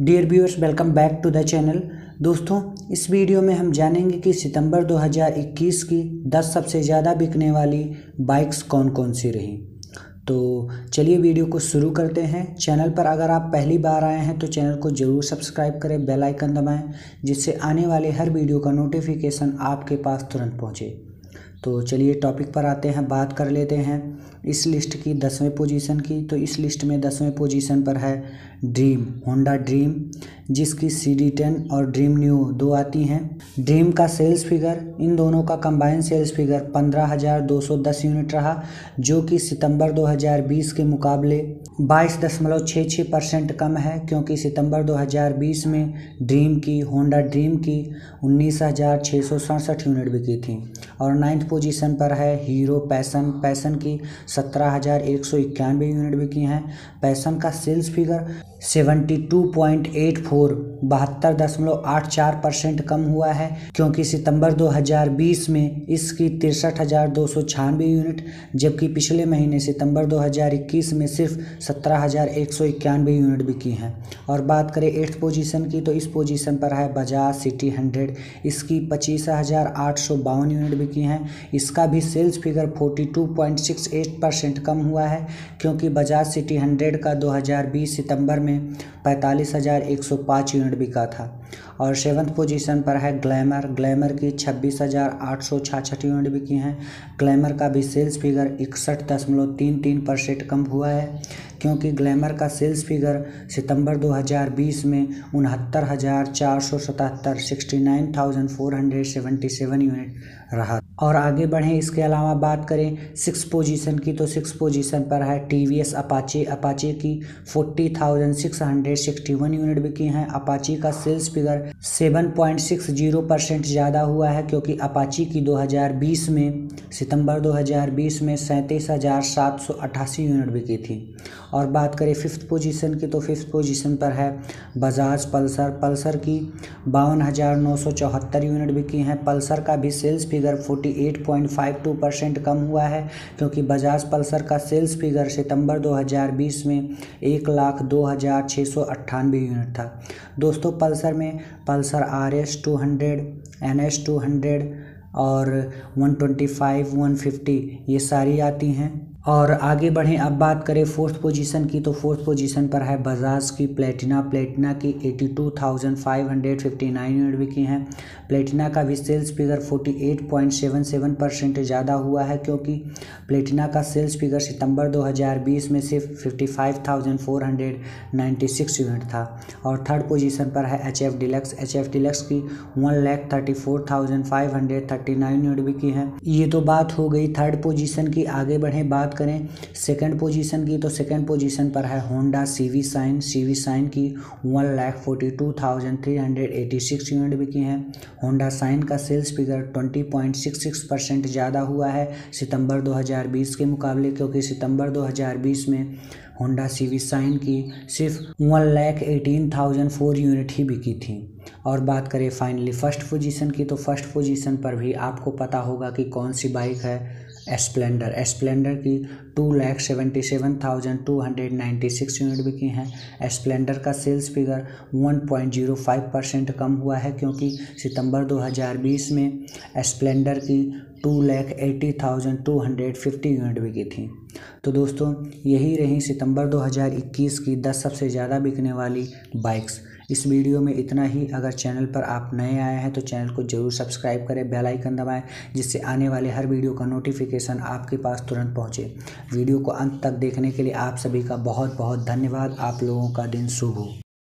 Dear viewers, welcome back to the channel. दोस्तों, इस video में हम जानेंगे कि सितंबर 2021 की 10 सबसे ज़्यादा बिकने वाली बाइक्स कौन कौन सी रहीं। तो चलिए वीडियो को शुरू करते हैं। चैनल पर अगर आप पहली बार आए हैं तो चैनल को ज़रूर सब्सक्राइब करें, बेल आइकन दबाएं, जिससे आने वाले हर वीडियो का नोटिफिकेशन आपके पास तुरंत पहुंचे। तो चलिए टॉपिक पर आते हैं, बात कर लेते हैं इस लिस्ट की 10वें पोजीशन की। तो इस लिस्ट में 10वें पोजीशन पर है ड्रीम, होंडा ड्रीम, जिसकी CD10 और ड्रीम न्यू दो आती हैं। ड्रीम का सेल्स फिगर, इन दोनों का कंबाइन सेल्स फिगर 15,210 यूनिट रहा, जो कि सितंबर 2020 के मुकाबले 22.66% कम है, क्योंकि सितंबर 2020 में होंडा ड्रीम की 19,667 यूनिट बिकी थी। और 9th पोजीशन पर है हीरो पैसन की 17,191 यूनिट बिकी हैं। पैसन का सेल्स फिगर 72.84 72.84% कम हुआ है, क्योंकि सितंबर 2020 में इसकी 63,296 यूनिट, जबकि पिछले महीने सितंबर 2021 में सिर्फ 17,191 यूनिट बिकी हैं। और बात करें 8th पोजीशन की, तो इस पोजीशन पर है बजाज सिटी 100, इसकी 25,852 यूनिट बिकी हैं। इसका भी सेल्स फिगर 42.68% कम हुआ है, क्योंकि बजाज सिटी 100 का 2020 सितंबर में 45,105 यूनिट बिका था। और 7th पोजीशन पर है ग्लैमर की 26,866 यूनिट बिकी हैं। ग्लैमर का भी सेल्स फिगर 61.33% कम हुआ है, क्योंकि ग्लैमर का सेल्स फिगर सितंबर 2020 में 69,477 69,477 यूनिट रहा। और आगे बढ़ें, इसके अलावा बात करें 6th पोजीशन की, तो 6th पोजीशन पर है TVS अपाचे की 40,661 यूनिट बिकी हैं। अपाची का सेल्स फिगर 7.60% ज़्यादा हुआ है, क्योंकि अपाची की 2020 में सितंबर 2020 में 37,788 यूनिट बिकी थी। और बात करें 5th पोजीशन की, तो 5th पोजीशन पर है बजाज पल्सर की 52,974 यूनिट बिकी हैं। पल्सर का भी सेल्स फिगर 48.52% कम हुआ है, क्योंकि बजाज पल्सर का सेल्स फिगर सितंबर 2020 में 1,02,698 यूनिट था। दोस्तों, पल्सर में पल्सर RS 200, NS 200 और 125, 150 ये सारी आती हैं। और आगे बढ़ें, अब बात करें 4th पोजीशन की, तो 4th पोजीशन पर है बजाज की प्लेटिना की 82,559 यूनिट बिकी हैं। प्लेटिना का भी सेल्स फिगर 48.77% ज़्यादा हुआ है, क्योंकि प्लेटिना का सेल्स फिगर सितंबर 2020 में सिर्फ 55,496 यूनिट था। और 3rd पोजीशन पर है HF डिलक्स की 1,34,539 यूनिट बिकी हैं। ये तो बात हो गई 3rd पोजीशन की। आगे बढ़ें, बात करें 2nd पोजीशन की, तो 2nd पोजीशन पर है होंडा CV साइन की 1,42,386 यूनिट बिकी हैं। होंडा साइन का सेल्स फिगर 20.66% ज़्यादा हुआ है सितंबर 2020 के मुकाबले, क्योंकि सितंबर 2020 में होंडा CV साइन की सिर्फ 1,18,004 यूनिट ही बिकी थी। और बात करें फाइनली 1st पोजीशन की, तो 1st पोजीशन पर भी आपको पता होगा कि कौन सी बाइक है, स्प्लेंडर की 2,77,296 यूनिट बिकी हैं। स्प्लेंडर का सेल्स फिगर 1.05% कम हुआ है, क्योंकि सितंबर 2020 में स्प्लेंडर की 2,80,250 यूनिट बिकी थी। तो दोस्तों, यही रही सितंबर 2021 की 10 सबसे ज़्यादा बिकने वाली बाइक्स। इस वीडियो में इतना ही। अगर चैनल पर आप नए आए हैं तो चैनल को ज़रूर सब्सक्राइब करें, बेल आइकन दबाएं, जिससे आने वाले हर वीडियो का नोटिफिकेशन आपके पास तुरंत पहुंचे। वीडियो को अंत तक देखने के लिए आप सभी का बहुत बहुत धन्यवाद। आप लोगों का दिन शुभ हो।